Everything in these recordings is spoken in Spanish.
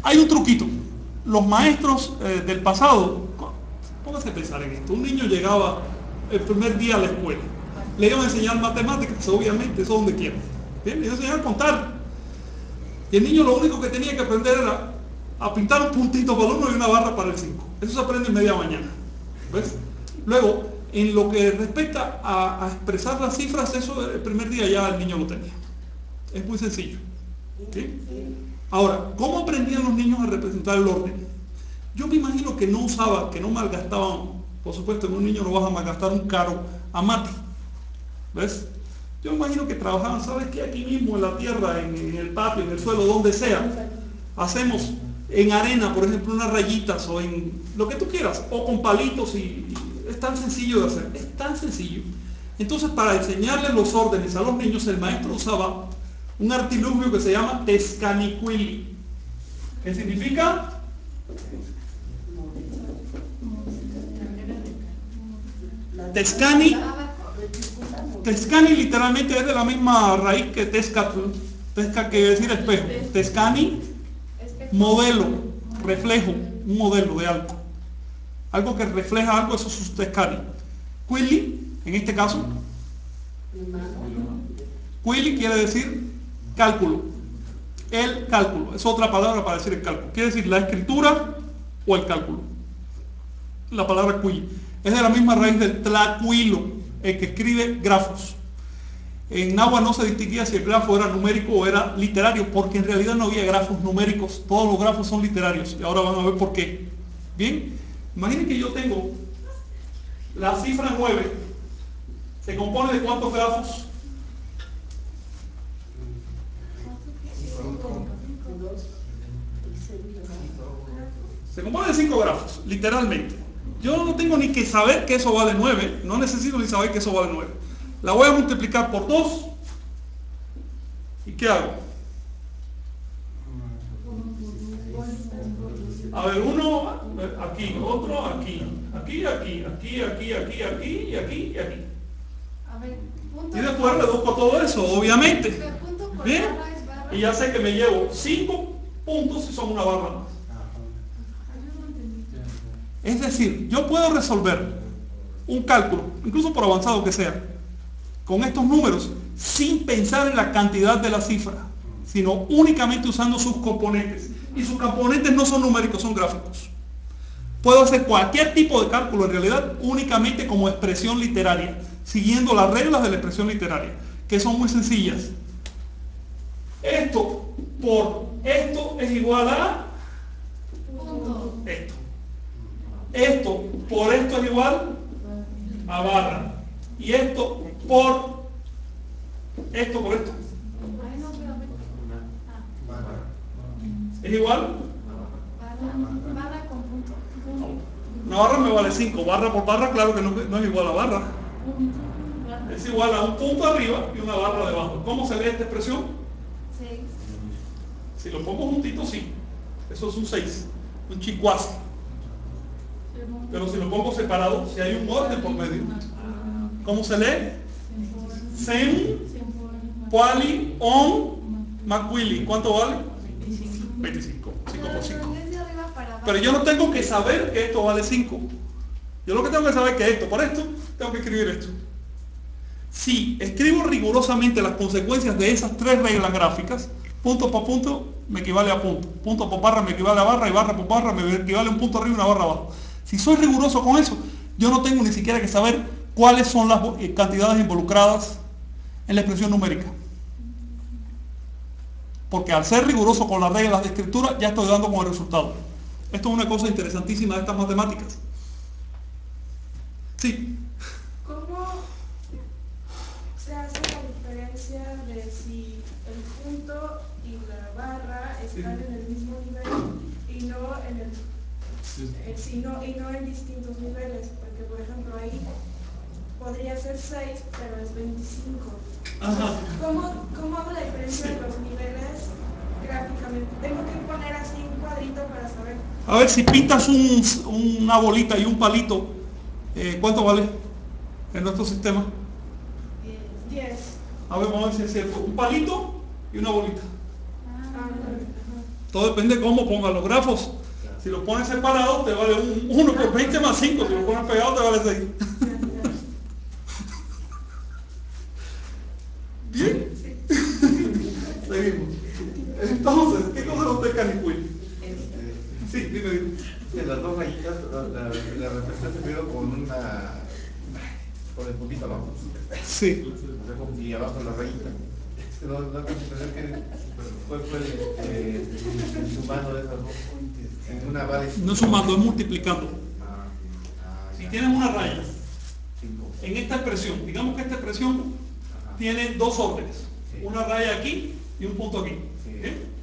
Hay un truquito. Los maestros del pasado, póngase a pensar en esto. Un niño llegaba el primer día a la escuela. Le iban a enseñar matemáticas, obviamente, eso donde quiera. Bien, le iban a enseñar a contar. Y el niño lo único que tenía que aprender era a pintar un puntito para el 1 y una barra para el 5. Eso se aprende en media mañana. ¿Ves? Luego, en lo que respecta a expresar las cifras, eso el primer día ya el niño lo tenía. Es muy sencillo. ¿Sí? Ahora, ¿cómo aprendían los niños a representar el orden? Yo me imagino que no usaban, que no malgastaban, por supuesto en un niño no vas a malgastar un carro a mate. ¿Ves? Yo me imagino que trabajaban, ¿sabes qué? Aquí mismo en la tierra, en el patio, en el suelo, donde sea. Hacemos en arena, por ejemplo, unas rayitas o en lo que tú quieras, o con palitos y es tan sencillo de hacer, es tan sencillo. Entonces, para enseñarles los órdenes a los niños, el maestro usaba un artilugio que se llama Tescanicuili. ¿Qué significa? Tescani literalmente es de la misma raíz que Tezcatl. Tezca quiere decir espejo. Tescani, modelo, reflejo, un modelo de algo. Algo que refleja algo, eso es Tescani. Quili, en este caso, Quili quiere decir cálculo. El cálculo, es otra palabra para decir el cálculo. Quiere decir la escritura o el cálculo. La palabra Quili. Es de la misma raíz del tlacuilo, el que escribe grafos. En náhuatl no se distinguía si el grafo era numérico o era literario, porque en realidad no había grafos numéricos, todos los grafos son literarios, y ahora van a ver por qué. Bien, imaginen que yo tengo la cifra 9, ¿se compone de cuántos grafos? Se compone de 5 grafos, literalmente. Yo no tengo ni que saber que eso vale 9, no necesito ni saber que eso vale 9. La voy a multiplicar por 2. ¿Y qué hago? A ver, uno aquí, otro aquí, aquí, aquí, aquí, aquí, aquí, aquí, y aquí, y aquí. Y después reduzco todo eso, obviamente. Bien, y ya sé que me llevo 5 puntos y son una barra más. Es decir, yo puedo resolver un cálculo, incluso por avanzado que sea, con estos números, sin pensar en la cantidad de la cifra, sino únicamente usando sus componentes. Y sus componentes no son numéricos, son gráficos. Puedo hacer cualquier tipo de cálculo en realidad únicamente como expresión literaria, siguiendo las reglas de la expresión literaria, que son muy sencillas. Esto por esto es igual a esto. Esto por esto es igual a barra. Y esto por esto es igual. Una barra me vale 5. Barra por barra, claro que no es igual a barra. Es igual a un punto arriba y una barra debajo. ¿Cómo se lee esta expresión? 6. Si lo pongo juntito, sí. Eso es un 6. Un chicuazo. Pero si lo pongo separado, si hay un orden por medio, ¿cómo se lee? Sem, Puali, On, Macuili. ¿Cuánto vale? 25. 5 por 5. Pero yo no tengo que saber que esto vale 5. Yo lo que tengo que saber es que esto, por esto, tengo que escribir esto. Si escribo rigurosamente las consecuencias de esas 3 reglas gráficas, punto por punto me equivale a punto. Punto por barra me equivale a barra y barra por barra me equivale a un punto arriba y una barra abajo. Si soy riguroso con eso, yo no tengo ni siquiera que saber cuáles son las cantidades involucradas en la expresión numérica. Porque al ser riguroso con las reglas de escritura, ya estoy dando con el resultado. Esto es una cosa interesantísima de estas matemáticas. Sí. ¿Cómo se hace la diferencia de si el punto y la barra están en el mismo nivel y no en en distintos niveles? Porque, por ejemplo, ahí podría ser 6, pero es 25. Ajá. ¿Cómo hago la diferencia de los niveles gráficamente? Tengo que poner así un cuadrito para saber. A ver, si pintas una bolita y un palito, ¿cuánto vale en nuestro sistema? 10. A ver, vamos a ver si es cierto. Un palito y una bolita. Todo depende de cómo pongan los grafos. Si los pones separados te vale 1 por 20 más 5, si los pones pegados te vale 6. ¿Bien? Seguimos. Entonces, ¿qué cosa es un Tesc-Canicuil? Sí, dime. En las dos rayitas la representaste primero con el puntito abajo. Sí. Y abajo la rayita. No que ¿cuál fue el sumando de esas dos? En una vale. No es sumando, es multiplicando. Si tienes una raya en esta expresión, digamos que esta expresión tiene dos órdenes, una raya aquí y un punto aquí. ¿Bien?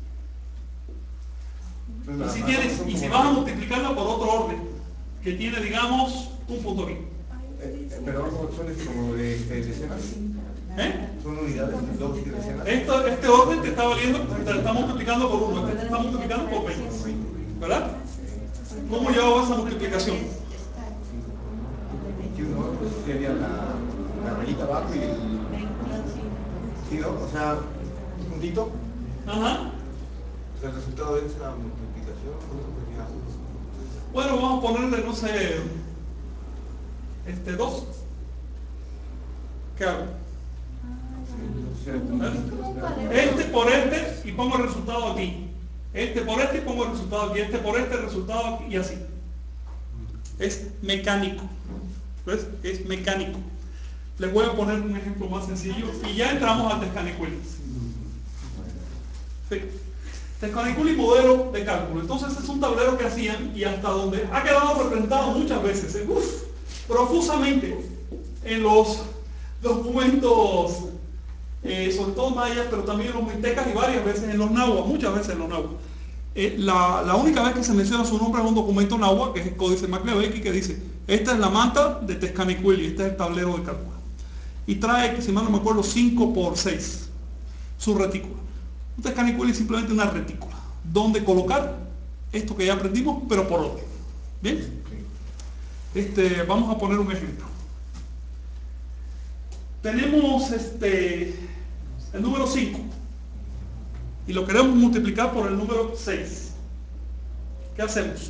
Y si vas a multiplicarla por otro orden, que tiene, digamos, un punto aquí. Pero son como de decenas. Son unidades, dos decenas. Este orden te está valiendo, te está multiplicando por 1, este te está multiplicando por 20. ¿Verdad? ¿Cómo llevaba esa multiplicación? 21 sería la rayita abajo y el... ¿Sí, no? O sea, un puntito. Ajá. O sea, el resultado de esa multiplicación, bueno, vamos a ponerle, no sé, 2. ¿Qué hago? Este por este y pongo el resultado aquí. Este por este y pongo el resultado aquí. Este por este, el resultado aquí y así. Es mecánico. ¿Ves? Es mecánico. Les voy a poner un ejemplo más sencillo y ya entramos al Tesc-Canicuil. Sí. Tesc-Canicuil y modelo de cálculo. Entonces es un tablero que hacían y hasta donde ha quedado representado muchas veces, profusamente en los documentos, sobre todo mayas, pero también en los mixtecas y varias veces en los nahuas, muchas veces en los nahuas. La única vez que se menciona su nombre es un documento nahua, que es el Códice Maclebequi, que dice, esta es la manta de Tesc-Canicuil y este es el tablero de cálculo. Y trae, si mal no me acuerdo, 5 por 6, su retícula. Un Tesc-Canicuil es simplemente una retícula, donde colocar esto que ya aprendimos, pero por orden. ¿Bien? Vamos a poner un ejemplo. Tenemos el número 5 y lo queremos multiplicar por el número 6. ¿Qué hacemos?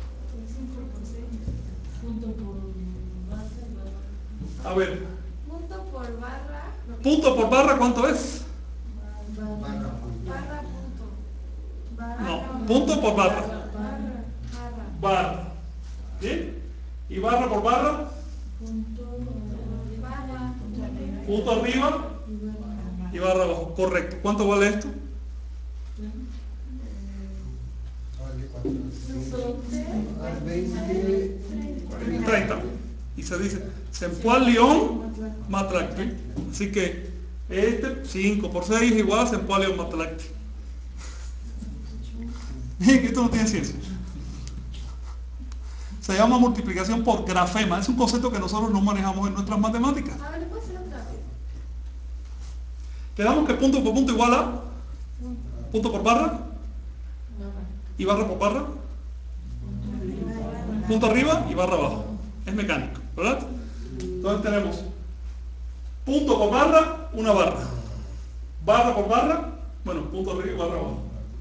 A ver. Punto por barra. Punto por barra, ¿cuánto es? Barra punto. No, punto por barra. Barra. ¿Bien? ¿Y barra por barra? Punto arriba y barra abajo. Correcto. ¿Cuánto vale esto? 30. Y se dice Sempoal León Matlactli. Así que 5 por 6 es igual a Sempoal León Matlactli. Esto no tiene ciencia. Se llama multiplicación por grafema. Es un concepto que nosotros no manejamos en nuestras matemáticas. A ver, ¿le puedo hacer otra vez? Quedamos que punto por punto igual a punto por barra y barra por barra, punto arriba y barra abajo. Es mecánico, ¿verdad? Entonces tenemos punto por barra, una barra. Barra por barra, bueno, punto arriba y barra abajo.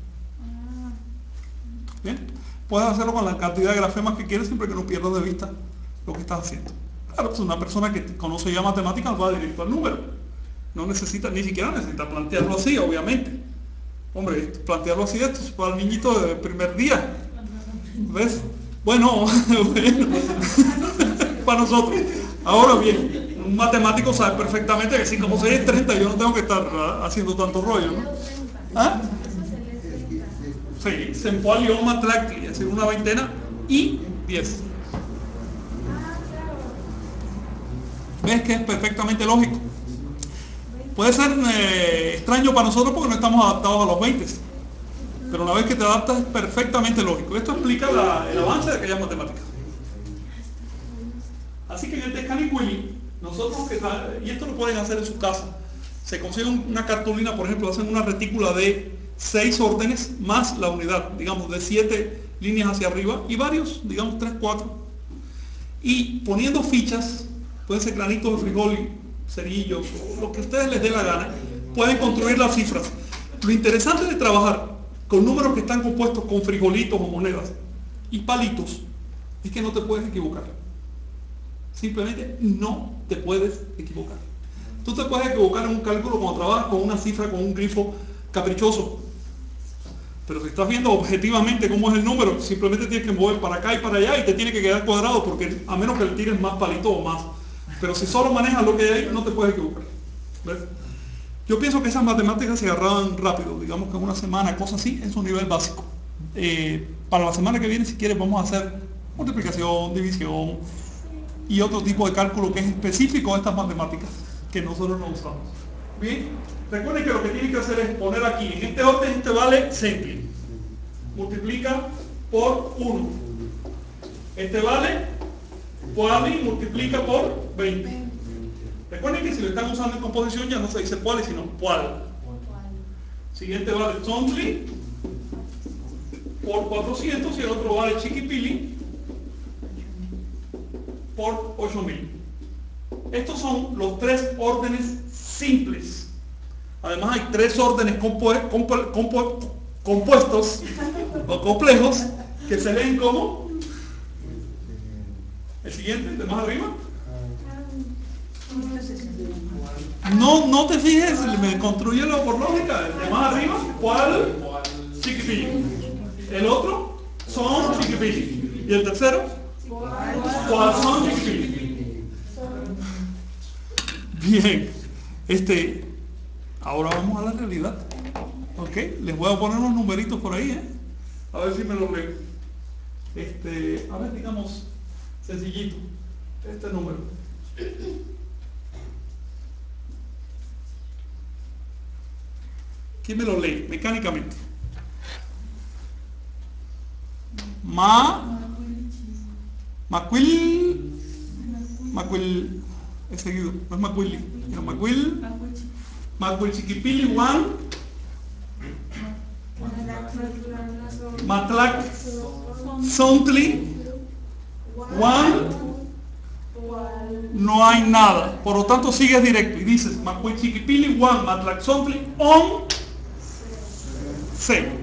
¿Bien? Puedes hacerlo con la cantidad de grafemas que quieres siempre que no pierdas de vista lo que estás haciendo. Claro, pues una persona que conoce ya matemáticas va directo al número. No necesita, ni siquiera necesita plantearlo así, obviamente. Hombre, plantearlo así, esto es para el niñito del primer día. ¿Ves? Bueno, para nosotros. Ahora bien, un matemático sabe perfectamente que 5 por 6 es 30, yo no tengo que estar haciendo tanto rollo, ¿no? ¿Ah? Sí, Sempoal León Matlactli, es decir, una veintena y 10. ¿Ves que es perfectamente lógico? Puede ser extraño para nosotros porque no estamos adaptados a los 20, pero una vez que te adaptas es perfectamente lógico. Esto explica el avance de aquellas matemáticas. Así que en el Tesc-Canicuil, nosotros, y esto lo pueden hacer en su casa, se consiguen una cartulina, por ejemplo, hacen una retícula de 6 órdenes más la unidad, digamos de 7 líneas hacia arriba y varios, digamos 3, 4, y poniendo fichas, pueden ser granitos de frijol, cerillos, o lo que a ustedes les dé la gana, pueden construir las cifras. Lo interesante de trabajar con números que están compuestos con frijolitos o monedas y palitos, es que no te puedes equivocar. Simplemente no te puedes equivocar. Tú te puedes equivocar en un cálculo cuando trabajas con una cifra, con un grifo caprichoso. Pero si estás viendo objetivamente cómo es el número, simplemente tienes que mover para acá y para allá y te tiene que quedar cuadrado, porque a menos que le tires más palito o más. Pero si solo manejas lo que hay ahí, no te puedes equivocar. ¿Ves? Yo pienso que esas matemáticas se agarraban rápido, digamos que en una semana, cosas así, es un nivel básico. Para la semana que viene, si quieres, vamos a hacer multiplicación, división y otro tipo de cálculo que es específico a estas matemáticas que nosotros no usamos. Bien, recuerden que lo que tienen que hacer es poner aquí, en este orden, este vale simple. Multiplica por 1. Este vale Poali, multiplica por 20. Recuerden que si lo están usando en composición ya no se dice Poali, sino Poal. Siguiente vale Tontli por 400 y el otro vale Chiquipili por 8000. Estos son los 3 órdenes simples. Además hay 3 órdenes compuestos o complejos que se leen como el siguiente, de más arriba. No te fijes, me construyelo por lógica. El de más arriba, ¿cuál? Chiquipili. El otro, son Chiquipili. Y el tercero, ¿cuál son Chiquipili? Bien, ahora vamos a la realidad. Ok, les voy a poner unos numeritos por ahí, a ver si me los leo. A ver, digamos, sencillito, este número. ¿Quién me lo lee mecánicamente? Macuil, es seguido, no es Macuili, sino Macuil Chiquipili, Juan, Matlac, Sontli, Juan, no hay nada, por lo tanto sigues directo y dices Macuil Chiquipili, Juan, Matlac, Sontli, on 6.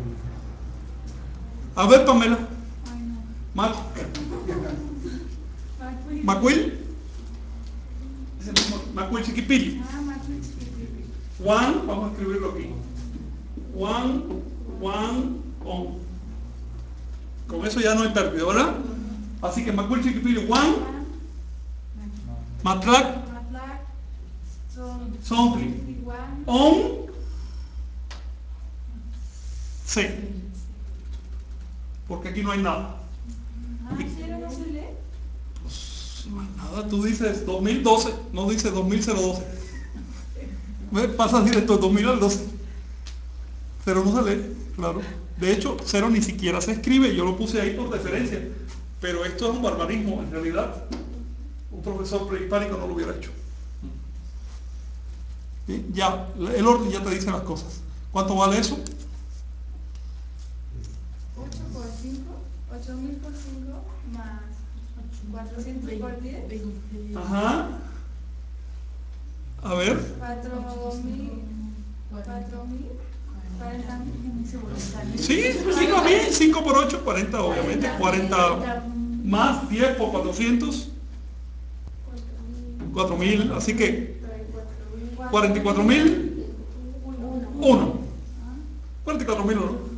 A ver, Pamela. Macuil. Macuil Chiquipili. Juan, vamos a escribirlo aquí. Juan, on. Con eso ya no hay pérdida, ¿verdad? Así que Macuil Chiquipili, Juan, Matlac, Sontli, on 6. Porque aquí no hay nada. ¿No se lee? Pues, no hay nada, tú dices 2012, no dices 2012. Pasas directo de 2000 al 12. Cero no se lee, claro. De hecho, cero ni siquiera se escribe, yo lo puse ahí por deferencia. Pero esto es un barbarismo, en realidad. Un profesor prehispánico no lo hubiera hecho. ¿Sí? Ya, el orden ya te dice las cosas. ¿Cuánto vale eso? 8000 por 5 más 400 por 10. Ajá. A ver. 4000. 40.000. Sí, 5.000, 5 por 8, 40 obviamente. 40 más 10 por 400. 4.000, así que 44.000. 1. 44.001.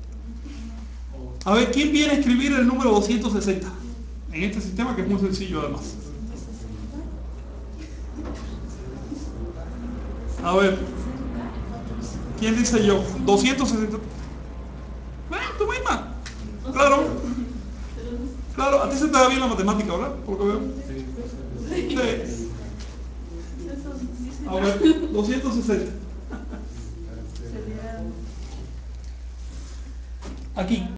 A ver, ¿quién viene a escribir el número 260? En este sistema que es muy sencillo además. A ver, ¿quién dice yo? 260. Bueno, tú misma. Claro. Claro, a ti se te da bien la matemática, ¿verdad? Por lo que veo. Sí. A ver, 260. Aquí.